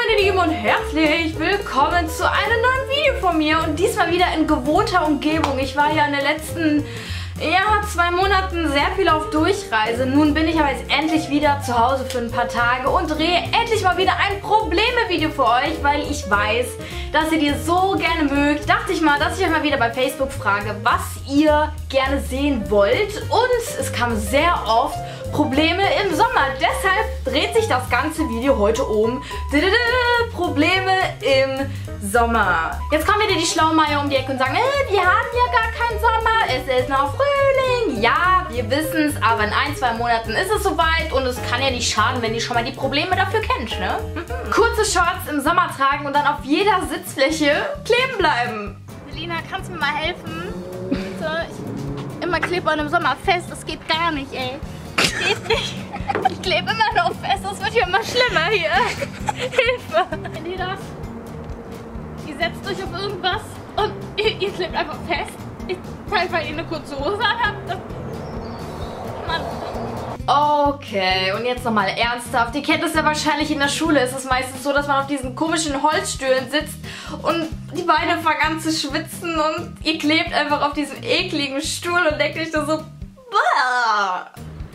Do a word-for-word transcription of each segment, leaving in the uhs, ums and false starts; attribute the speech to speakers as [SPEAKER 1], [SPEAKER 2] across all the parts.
[SPEAKER 1] meine Lieben und herzlich willkommen zu einem neuen Video von mir und diesmal wieder in gewohnter Umgebung. Ich war ja in den letzten ja, zwei Monaten sehr viel auf Durchreise. Nun bin ich aber jetzt endlich wieder zu Hause für ein paar Tage und drehe endlich mal wieder ein Probleme-Video für euch, weil ich weiß, dass ihr die so gerne mögt. Dachte ich mal, dass ich euch mal wieder bei Facebook frage, was ihr gerne sehen wollt. Und es kam sehr oft Probleme im Sommer. Deshalb dreht sich das ganze Video heute um Probleme im Sommer. Jetzt kommen wieder die Schlaumeier um die Ecke und sagen, äh, wir haben ja gar keinen Sommer, es ist noch Frühling. Ja, wir wissen es, aber in ein, zwei Monaten ist es soweit und es kann ja nicht schaden, wenn ihr schon mal die Probleme dafür kennt, ne? Kurze Shorts im Sommer tragen und dann auf jeder Sitzfläche kleben bleiben.
[SPEAKER 2] Selina, kannst du mir mal helfen? So, ich immer klebe man im Sommer fest, das geht gar nicht, ey. Geht nicht. Ich klebe immer noch fest, das wird hier immer schlimmer hier. Hilfe. Kennt ihr das? Ihr setzt euch auf irgendwas und ihr, ihr klebt einfach fest. Ich zeige, weil ihr eine kurze Hose anhabt. Mann.
[SPEAKER 1] Okay, und jetzt nochmal ernsthaft. Ihr kennt es ja wahrscheinlich in der Schule. Es ist meistens so, dass man auf diesen komischen Holzstühlen sitzt und die Beine fangen an zu schwitzen und ihr klebt einfach auf diesem ekligen Stuhl und denkt euch da so, bah.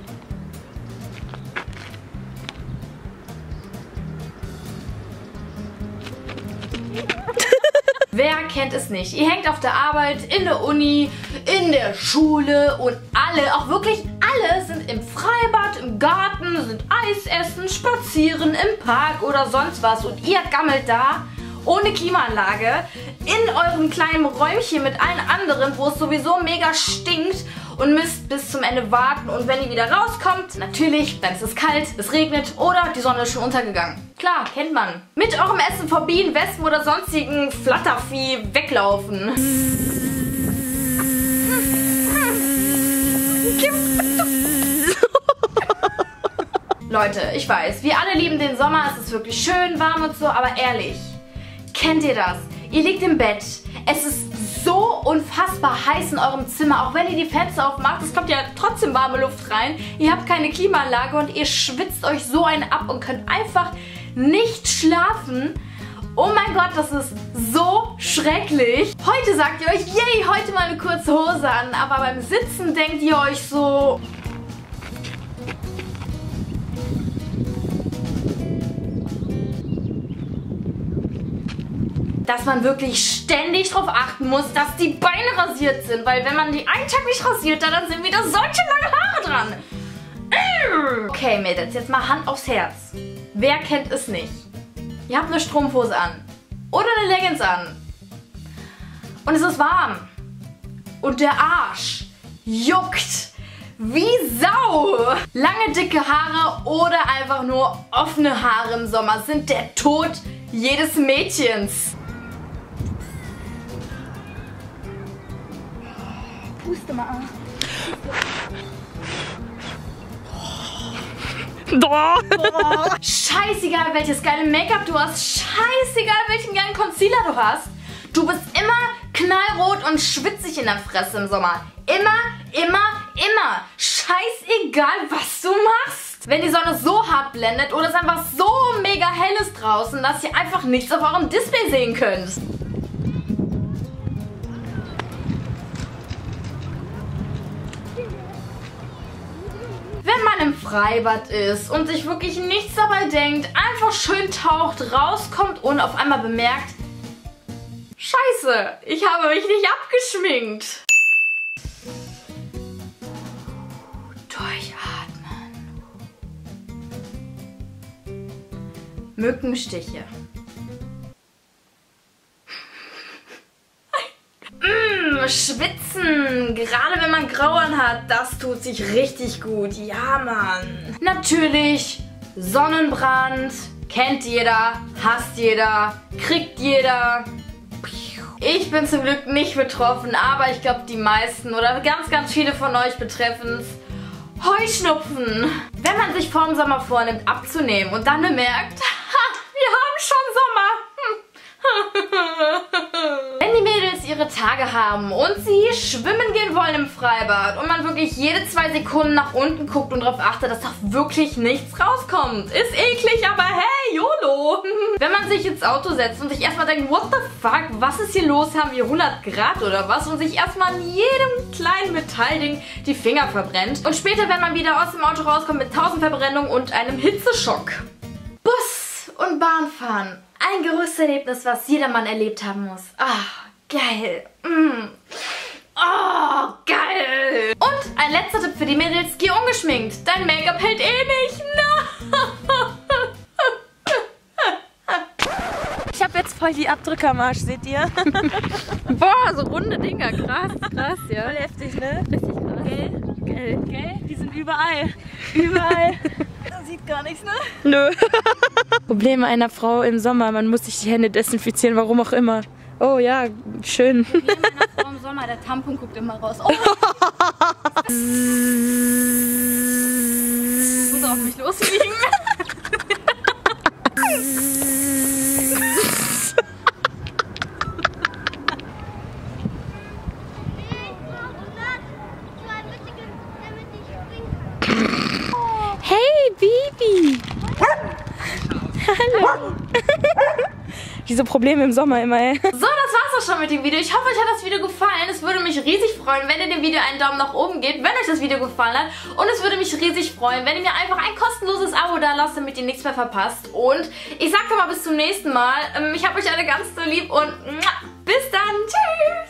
[SPEAKER 1] Wer kennt es nicht? Ihr hängt auf der Arbeit, in der Uni, in der Schule und alle, auch wirklich alle, sind im Freibad, im Garten, sind Eis essen, spazieren, im Park oder sonst was und ihr gammelt da ohne Klimaanlage in eurem kleinen Räumchen mit allen anderen, wo es sowieso mega stinkt und müsst bis zum Ende warten und wenn ihr wieder rauskommt, natürlich, dann ist es kalt, es regnet oder die Sonne ist schon untergegangen. Klar, kennt man. Mit eurem Essen vor Bienen, Wespen oder sonstigen Flattervieh weglaufen. Leute, ich weiß, wir alle lieben den Sommer, es ist wirklich schön warm und so, aber ehrlich, kennt ihr das? Ihr liegt im Bett, es ist so unfassbar heiß in eurem Zimmer, auch wenn ihr die Fenster aufmacht, es kommt ja trotzdem warme Luft rein, ihr habt keine Klimaanlage und ihr schwitzt euch so einen ab und könnt einfach nicht schlafen. Oh mein Gott, das ist so schrecklich. Heute sagt ihr euch, yay, heute mal eine kurze Hose an, aber beim Sitzen denkt ihr euch so, dass man wirklich ständig darauf achten muss, dass die Beine rasiert sind. Weil wenn man die einen Tag nicht rasiert hat, dann sind wieder solche lange Haare dran. Okay, Mädels, jetzt mal Hand aufs Herz. Wer kennt es nicht? Ihr habt eine Strumpfhose an. Oder eine Leggings an. Und es ist warm. Und der Arsch juckt wie Sau. Lange, dicke Haare oder einfach nur offene Haare im Sommer sind der Tod jedes Mädchens.
[SPEAKER 2] Puste mal an.
[SPEAKER 1] Boah. Boah. Scheißegal, welches geile Make-up du hast. Scheißegal, welchen geilen Concealer du hast. Du bist immer knallrot und schwitzig in der Fresse im Sommer. Immer, immer, immer. Scheißegal, was du machst. Wenn die Sonne so hart blendet oder es einfach so mega hell ist draußen, dass ihr einfach nichts auf eurem Display sehen könnt. Wenn man im Freibad ist und sich wirklich nichts dabei denkt, einfach schön taucht, rauskommt und auf einmal bemerkt, Scheiße, ich habe mich nicht abgeschminkt. Durchatmen. Mückenstiche. Mmh, schwitzen. Gerade wenn man Grauen hat, das tut sich richtig gut. Ja, Mann. Natürlich Sonnenbrand. Kennt jeder, hasst jeder, kriegt jeder. Ich bin zum Glück nicht betroffen, aber ich glaube die meisten oder ganz, ganz viele von euch betreffen es. Heuschnupfen. Wenn man sich vor dem Sommer vornimmt abzunehmen und dann bemerkt, ha, wir haben schon Sommer. Wenn die Mädels ihre Tage haben und sie schwimmen gehen wollen im Freibad und man wirklich jede zwei Sekunden nach unten guckt und darauf achtet, dass doch wirklich nichts rauskommt. Ist eklig, aber hey, YOLO. Wenn man sich ins Auto setzt und sich erstmal denkt, what the fuck, was ist hier los? Haben wir hundert Grad oder was? Und sich erstmal an jedem kleinen Metallding die Finger verbrennt. Und später, wenn man wieder aus dem Auto rauskommt mit tausend Verbrennungen und einem Hitzeschock. Bus und Bahnfahren. Ein Geruchserlebnis, was jedermann erlebt haben muss. Ah, geil. Mm. Oh, geil. Und ein letzter Tipp für die Mädels, geh ungeschminkt. Dein Make-up hält eh nicht. No.
[SPEAKER 3] Ich habe jetzt voll die Abdrückermarsch, seht ihr?
[SPEAKER 1] Boah, so runde Dinger. Krass, krass, ja.
[SPEAKER 3] Voll heftig, ne?
[SPEAKER 1] Richtig krass.
[SPEAKER 3] Gell? Gell? Gell? Die sind überall. Überall. Man sieht gar nichts, ne?
[SPEAKER 4] Nö. Probleme einer Frau im Sommer, man muss sich die Hände desinfizieren, warum auch immer. Oh ja, schön.
[SPEAKER 2] Wie meiner Frau im Sommer, der Tampon guckt immer raus. Oh. Muss auf mich losfliegen.
[SPEAKER 4] Hey, Baby! Hallo! Diese Probleme im Sommer immer, ey.
[SPEAKER 1] So, das war's auch schon mit dem Video. Ich hoffe, euch hat das Video gefallen. Es würde mich riesig freuen, wenn ihr dem Video einen Daumen nach oben gebt, wenn euch das Video gefallen hat. Und es würde mich riesig freuen, wenn ihr mir einfach ein kostenloses Abo da lasst, damit ihr nichts mehr verpasst. Und ich sag doch mal bis zum nächsten Mal. Ich hab euch alle ganz so lieb und bis dann. Tschüss!